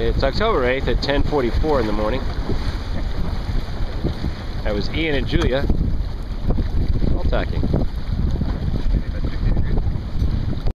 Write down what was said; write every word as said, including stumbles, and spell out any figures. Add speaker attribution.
Speaker 1: It's October eighth at ten forty-four in the morning. That was Ian and Julia roll tacking.